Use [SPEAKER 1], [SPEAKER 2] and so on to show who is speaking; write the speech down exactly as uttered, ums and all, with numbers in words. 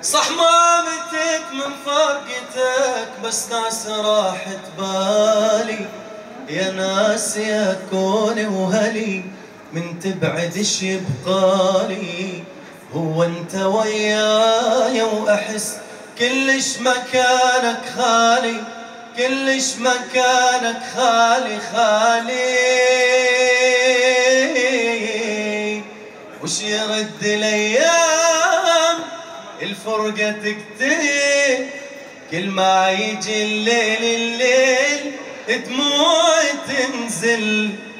[SPEAKER 1] صح ما متت من فرقتك، بس ناس راحت بالي يا ناس يا كوني وهلي، من تبعد ايش يبقالي؟ هو انت وياي واحس كلش مكانك خالي، كلش مكانك خالي خالي. وش يرد الايام الفرقة تكتب، كل ما يجي الليل الليل دموع تنزل.